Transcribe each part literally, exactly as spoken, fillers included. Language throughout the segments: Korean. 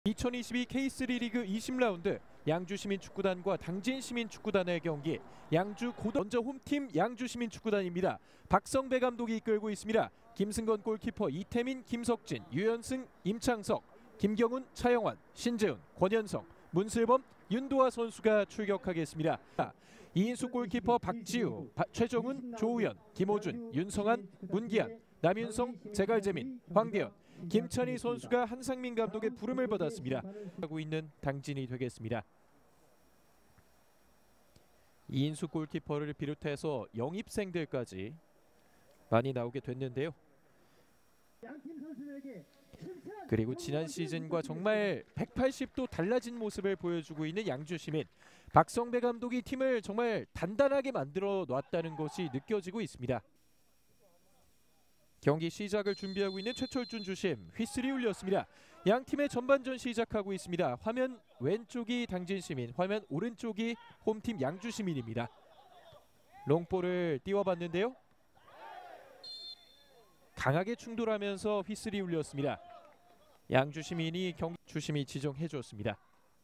이천이십이 케이쓰리 리그 이십 라운드 양주시민축구단과 당진시민축구단의 경기. 양주 고덕 먼저 홈팀 양주시민축구단입니다. 박성배 감독이 이끌고 있습니다. 김승건 골키퍼, 이태민, 김석진, 유연승, 임창석, 김경훈, 차영환, 신재훈, 권현성, 문슬범, 윤도아 선수가 출격하겠습니다. 이인수 골키퍼, 박지우, 바, 최정훈, 조우현, 김호준, 윤성한, 문기한, 남윤성, 제갈재민, 황대현, 김찬희 선수가 한상민 감독의 부름을 받았습니다. 하고 있는 당진이 되겠습니다. 이인수 골키퍼를 비롯해서 영입생들까지 많이 나오게 됐는데요. 그리고 지난 시즌과 정말 백팔십 도 달라진 모습을 보여주고 있는 양주시민. 박성배 감독이 팀을 정말 단단하게 만들어 놨다는 것이 느껴지고 있습니다. 경기 시작을 준비하고 있는 최철준 주심. 휘슬이 울렸습니다. 양 팀의 전반전 시작하고 있습니다. 화면 왼쪽이 당진시민, 화면 오른쪽이 홈팀 양주시민입니다. 롱볼을 띄워봤는데요. 강하게 충돌하면서 휘슬이 울렸습니다. 양주시민이 경기 주심이 지정해 줬습니다.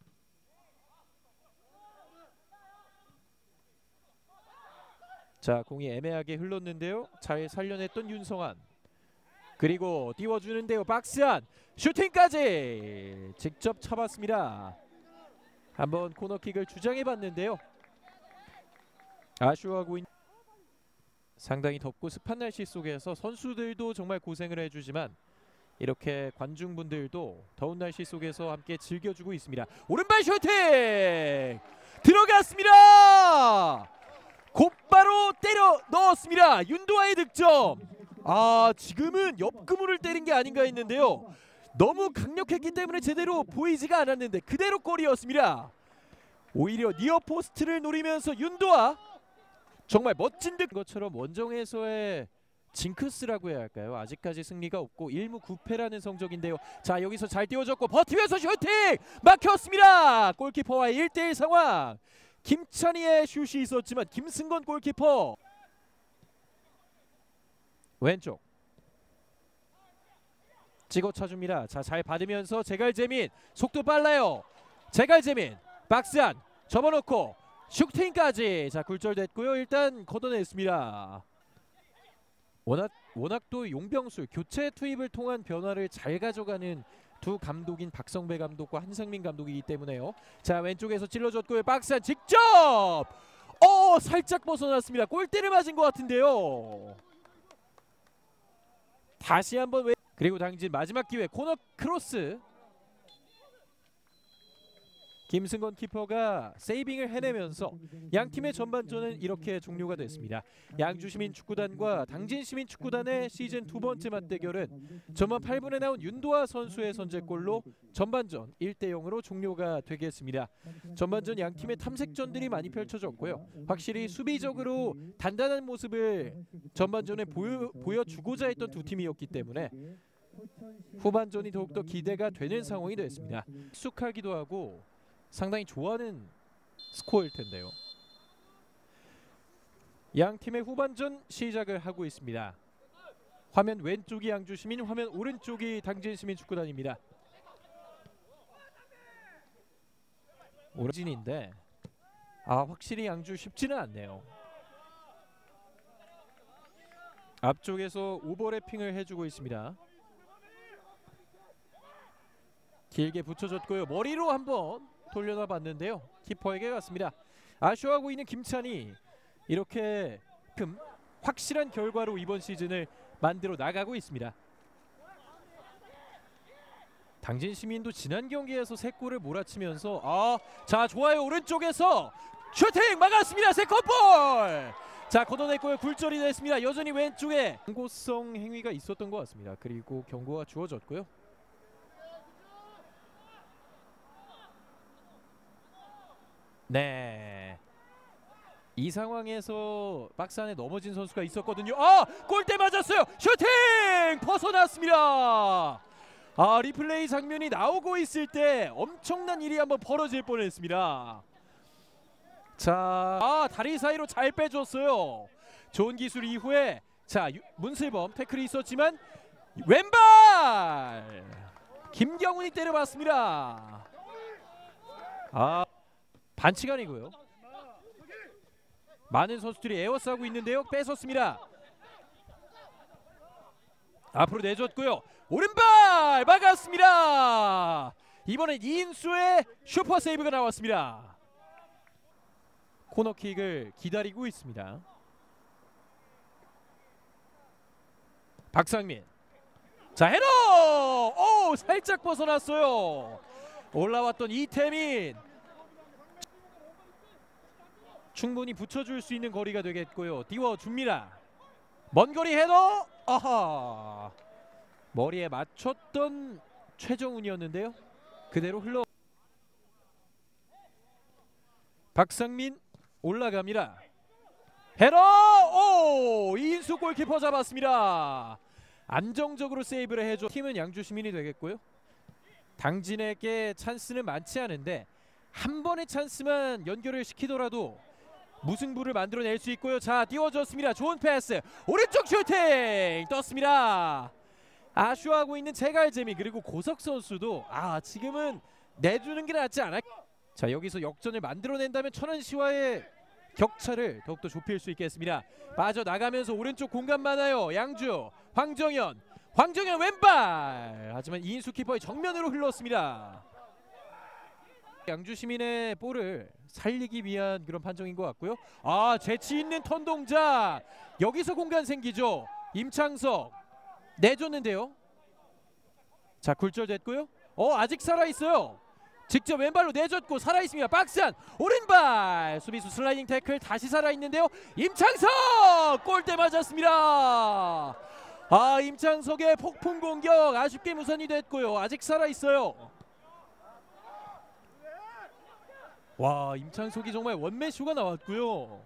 자, 공이 애매하게 흘렀는데요. 잘 살려냈던 윤성한. 그리고 띄워주는데요. 박스안 슈팅까지 직접 쳐봤습니다. 한번 코너킥을 주장해봤는데요. 아쉬워하고 있는 상당히 덥고 습한 날씨 속에서 선수들도 정말 고생을 해주지만 이렇게 관중분들도 더운 날씨 속에서 함께 즐겨주고 있습니다. 오른발 슈팅! 들어갔습니다! 곧바로 때려 넣었습니다. 윤도아의 득점. 아, 지금은 옆그물을 때린 게 아닌가 했는데요. 너무 강력했기 때문에 제대로 보이지가 않았는데 그대로 골이었습니다. 오히려 니어포스트를 노리면서 윤도아 정말 멋진 득 것처럼 원정에서의 징크스라고 해야 할까요? 아직까지 승리가 없고 일 무 구 패라는 성적인데요. 자, 여기서 잘 띄워줬고 버티면서 슈팅! 막혔습니다. 골키퍼와의 일 대 일 상황. 김찬희의 슛이 있었지만 김승건 골키퍼 왼쪽 찍어 차줍니다. 자, 잘 받으면서 제갈재민 속도 빨라요. 제갈재민 박스안 접어놓고 슈팅까지. 자, 굴절됐고요. 일단 걷어냈습니다. 워낙 워낙 또 용병술 교체 투입을 통한 변화를 잘 가져가는 두 감독인 박성배 감독과 한상민 감독이기 때문에요. 자, 왼쪽에서 찔러줬고요. 박스안 직접 어 살짝 벗어났습니다. 골대를 맞은 것 같은데요. 다시 한번 왼 그리고 당진 마지막 기회 코너 크로스. 김승건 키퍼가 세이빙을 해내면서 양팀의 전반전은 이렇게 종료가 됐습니다. 양주시민축구단과 당진시민축구단의 시즌 두 번째 맞대결은 전반 팔 분에 나온 윤도아 선수의 선제골로 전반전 일 대 영으로 종료가 되겠습니다. 전반전 양팀의 탐색전들이 많이 펼쳐졌고요. 확실히 수비적으로 단단한 모습을 전반전에 보여, 보여주고자 했던 두 팀이었기 때문에 후반전이 더욱더 기대가 되는 상황이 됐습니다. 익숙하기도 하고 상당히 좋아하는 스코어일 텐데요. 양 팀의 후반전 시작을 하고 있습니다. 화면 왼쪽이 양주시민, 화면 오른쪽이 당진시민축구단입니다. 오리진인데 아, 확실히 양주 쉽지는 않네요. 앞쪽에서 오버래핑을 해주고 있습니다. 길게 붙여줬고요. 머리로 한번 돌려놔 봤는데요. 키퍼에게 갔습니다. 아쉬워하고 있는 김찬희. 이렇게 금 확실한 결과로 이번 시즌을 만들어 나가고 있습니다. 당진시민도 지난 경기에서 세 골을 몰아치면서 아, 자, 좋아요. 오른쪽에서 슈팅 막았습니다. 세컨볼. 자, 걷어냈고요. 굴절이 됐습니다. 여전히 왼쪽에 경고성 행위가 있었던 것 같습니다. 그리고 경고가 주어졌고요. 네, 이 상황에서 박스 안에 넘어진 선수가 있었거든요. 아, 골대 맞았어요. 슈팅 벗어났습니다. 아, 리플레이 장면이 나오고 있을 때 엄청난 일이 한번 벌어질 뻔했습니다. 자, 아, 다리 사이로 잘 빼줬어요. 좋은 기술 이후에 자, 유, 문슬범 태클이 있었지만 왼발 김경훈이 때려봤습니다. 아, 반칙 아니고요. 많은 선수들이 에워싸고 있는데요. 뺏었습니다. 앞으로 내줬고요. 오른발 막았습니다. 이번엔 이인수의 슈퍼 세이브가 나왔습니다. 코너킥을 기다리고 있습니다. 박상민. 자, 헤더! 오, 살짝 벗어났어요. 올라왔던 이태민. 충분히 붙여줄 수 있는 거리가 되겠고요. 띄워줍니다. 먼 거리 헤더. 아하. 머리에 맞췄던 최정훈이었는데요. 그대로 흘러. 박상민 올라갑니다. 헤더. 오, 이인수 골키퍼 잡았습니다. 안정적으로 세이브를 해줘. 팀은 양주 시민이 되겠고요. 당진에게 찬스는 많지 않은데 한 번의 찬스만 연결을 시키더라도 무승부를 만들어낼 수 있고요. 자, 띄워줬습니다. 좋은 패스. 오른쪽 슈팅 떴습니다. 아쉬워하고 있는 제갈재미 그리고 고석 선수도 아 지금은 내주는 게 낫지 않아. 자, 여기서 역전을 만들어낸다면 천안시와의 격차를 더욱더 좁힐 수 있겠습니다. 빠져나가면서 오른쪽 공간 많아요. 양주 황정현. 황정현 왼발. 하지만 이인수 키퍼의 정면으로 흘렀습니다. 양주 시민의 볼을 살리기 위한 그런 판정인 것 같고요. 아, 재치 있는 턴 동작. 여기서 공간 생기죠. 임창석 내줬는데요. 자, 굴절됐고요. 어, 아직 살아있어요. 직접 왼발로 내줬고 살아있습니다. 박스한 오른발. 수비수 슬라이딩 태클 다시 살아있는데요. 임창석 골대 맞았습니다. 아, 임창석의 폭풍 공격 아쉽게 무산이 됐고요. 아직 살아있어요. 와, 임창석이 정말 원맨쇼가 나왔고요.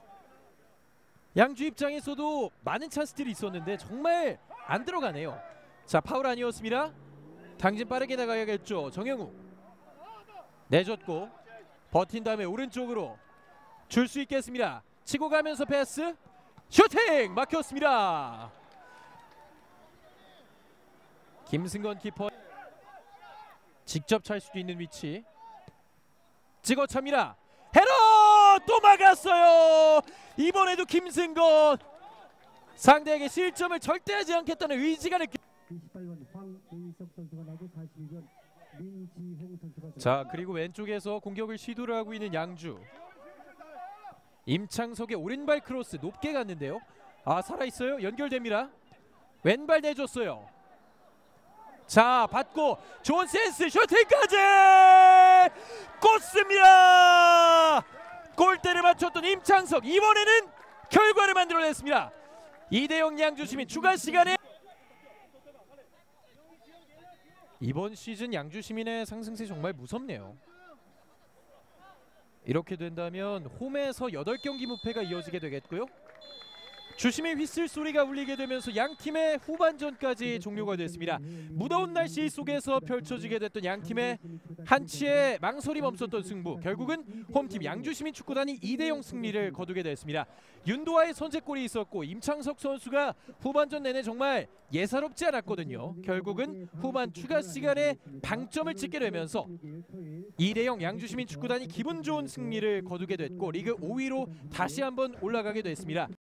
양주 입장에서도 많은 찬스들이 있었는데 정말 안 들어가네요. 자, 파울 아니었습니다. 당진 빠르게 나가야겠죠. 정영우 내줬고 버틴 다음에 오른쪽으로 줄 수 있겠습니다. 치고 가면서 패스 슈팅 막혔습니다. 김승건 키퍼 직접 찰 수도 있는 위치 찍어 찹니다. 헤더 또 막았어요. 이번에도 김승건. 상대에게 실점을 절대 하지 않겠다는 의지가 느껴. 자, 그리고 왼쪽에서 공격을 시도를 하고 있는 양주. 임창석의 오른발 크로스 높게 갔는데요. 아, 살아있어요. 연결됩니다. 왼발 내줬어요. 자, 받고 좋은 센스 슈팅까지 꽂습니다. 골대를 맞췄던 임창석. 이번에는 결과를 만들어냈습니다. 이 대 영 양주시민. 추가 시간에 이번 시즌 양주시민의 상승세 정말 무섭네요. 이렇게 된다면 홈에서 여덟 경기 무패가 이어지게 되겠고요. 주심의 휘슬 소리가 울리게 되면서 양팀의 후반전까지 종료가 됐습니다. 무더운 날씨 속에서 펼쳐지게 됐던 양팀의 한치의 망설임 없었던 승부. 결국은 홈팀 양주시민 축구단이 이 대 영 승리를 거두게 됐습니다. 윤도아의 선제골이 있었고 임창석 선수가 후반전 내내 정말 예사롭지 않았거든요. 결국은 후반 추가 시간에 방점을 찍게 되면서 이 대 영 양주시민 축구단이 기분 좋은 승리를 거두게 됐고 리그 오 위로 다시 한번 올라가게 됐습니다.